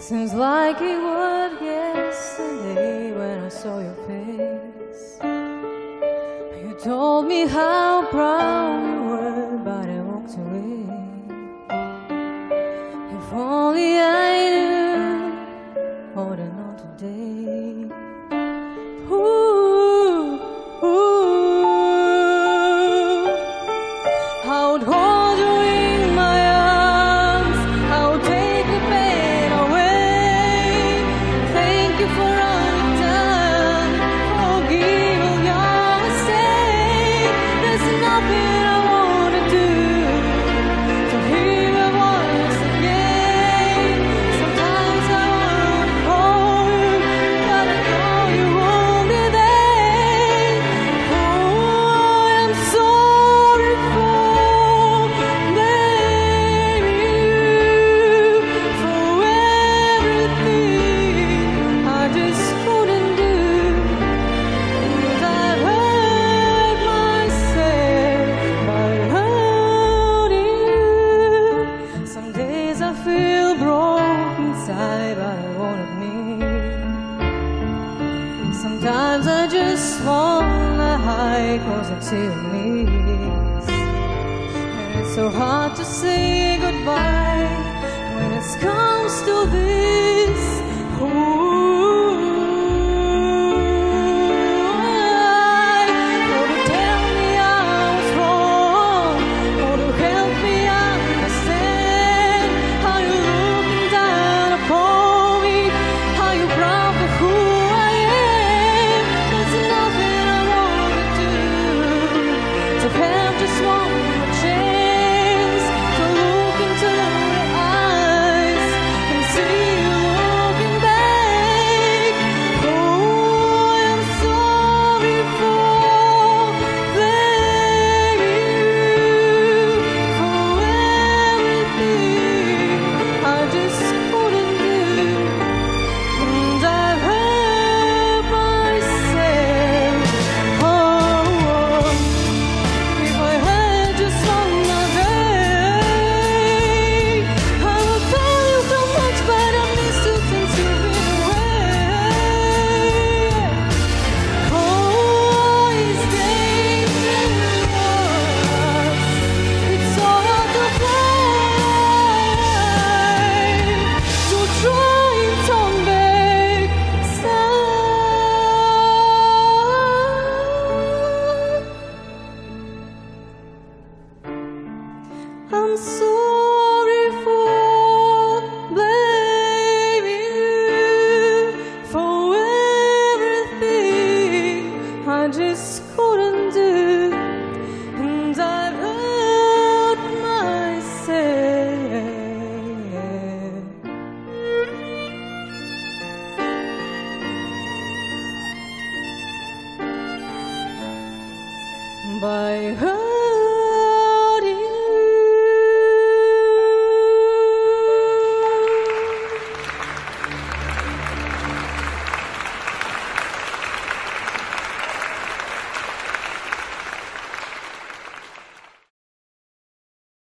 Seems like it was yesterday when I saw your face. You told me how proud you were, but I walked away. If only I knew more than not today. Ooh, ooh. I would hold you in my arms, I would take the pain away. Thank you for all you've done, forgive all your mistakes. There's nothing I wanna do to hear your voice again. Sometimes I wanna call you, but I know you won't be there. Oh, I'm sorry for blaming you for everything I just couldn't do. And I've hurt myself by hurting you. Some days I feel broke inside, but I won't admit. Sometimes I just wanna hide, 'cause I still miss. And it's so hard to say goodbye when it comes to this. Oh, to tell me I was wrong, or to help me understand how you're looking down upon me, how you're proud of who I am. There's nothing I wanna do to have just one more chance to look into your eyes and see you looking back. Oh, I'm sorry for blaming you for everything I just couldn't do. And I've hurt myself. Oh, if I had just one more day, I would tell you so much, but I miss you since you've been away. Oh, it's dangerous. It's so hard to fly, to try and turn back time. I'm sorry for blaming you for everything I just couldn't do. And I've hurt myself by hurting